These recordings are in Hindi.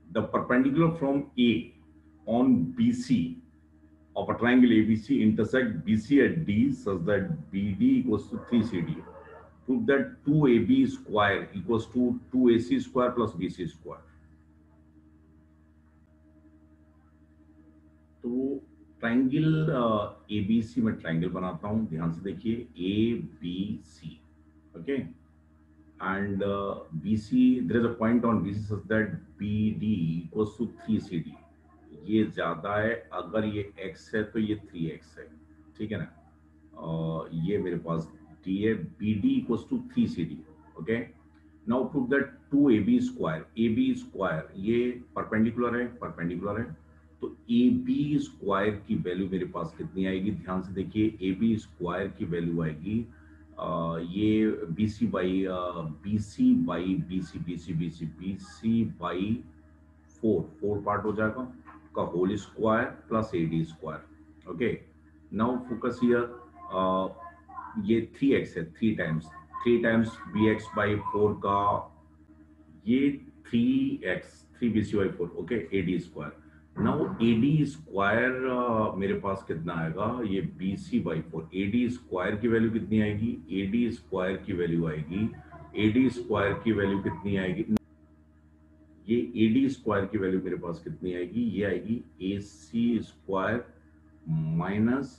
The perpendicular from A on BC of a triangle ABC intersect BC at D such that BD equals to 3CD. Prove that 2AB square equals to 2AC square plus BC square. तो ट्राइंगल ABC में ट्राइंगल बनाता हूं, ध्यान से देखिए ABC, okay, and BC there is a point on BC such that BD equals to 3CD. ये ज्यादा है, अगर ये x है तो ये 3x है, ठीक है ना. ये मेरे पास D है, BD equals to 3CD. Okay, now prove that 2AB square, AB square ये परपेंडिकुलर है, तो AB स्क्वायर की वैल्यू मेरे पास कितनी आएगी, ध्यान से देखिए. AB स्क्वायर की वैल्यू आएगी ये BC by BC by 4 part हो जाएगा का whole square plus AD square. Okay, now focus here. ये 3x है, 3 टाइम्स BX बाई 4 का ये 3BC by 4. Okay, AD square. Now AD square मेरे पास कितना आएगा, ये BC/4. AD स्क्वायर की वैल्यू कितनी आएगी, AD स्क्वायर की वैल्यू आएगी, AD स्क्वायर की वैल्यू कितनी आएगी, ये AD स्क्वायर की वैल्यू मेरे पास कितनी आएगी, ये आएगी AC स्क्वायर माइनस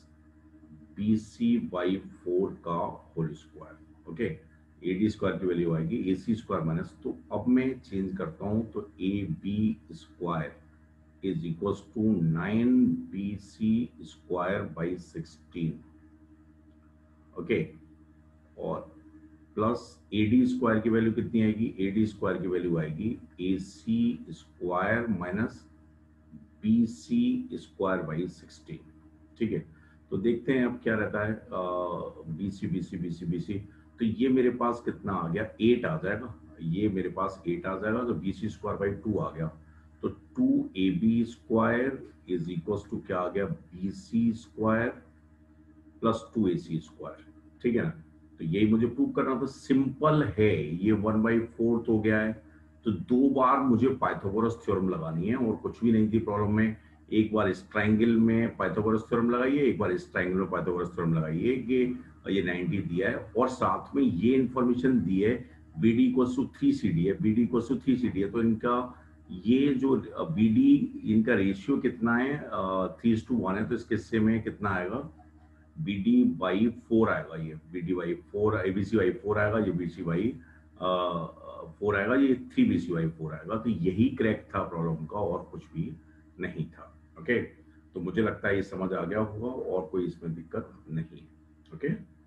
BC/4 का whole square. Okay, AD square की वैल्यू आएगी AC स्क्वायर माइनस, तो अब मैं चेंज करता हूं, तो AB square is equals to 9BC square by 16. Okay, और प्लस AD स्क्वायर की वैल्यू कितनी आएगी, AD स्क्वायर की वैल्यू आएगी AC square minus BC square by 16. ठीक है, तो देखते हैं अब क्या रहता है. BC, तो ये मेरे पास कितना आ गया, 8 आ जाएगा, ये मेरे पास 8 आ जाएगा, तो BC स्क्वायर बाई 2 आ गया, तो 2AB square is equals to क्या आ गया, BC square plus 2AC square. ठीक है ना, तो यही मुझे प्रूव करना था. सिंपल है, ये 1/4 हो गया है, तो 2 बार मुझे पाइथागोरस थ्योरम लगानी है और कुछ भी नहीं थी प्रॉब्लम में. एक बार इस ट्राइंगल में पाइथागोरस थ्योरम लगाइए, एक बार इस ट्राइंगल में पाइथागोरस थ्योरम लगाइए. ये 90 दिया है और साथ में ये इंफॉर्मेशन दी है BD इक्वल्स टू 3CD है, BD इक्वल्स टू 3CD है, तो इनका ये जो BD इनका रेशियो कितना है, 3:1 है, तो इस किस्से में कितना आएगा, BD/4 आएगा, ये BD/4 ABC/4 आएगा, ये BC/4 आएगा, ये 3BC/4 आएगा. तो यही क्रैक था प्रॉब्लम का और कुछ भी नहीं था. ओके, तो मुझे लगता है ये समझ आ गया होगा और कोई इसमें दिक्कत नहीं है. ओके.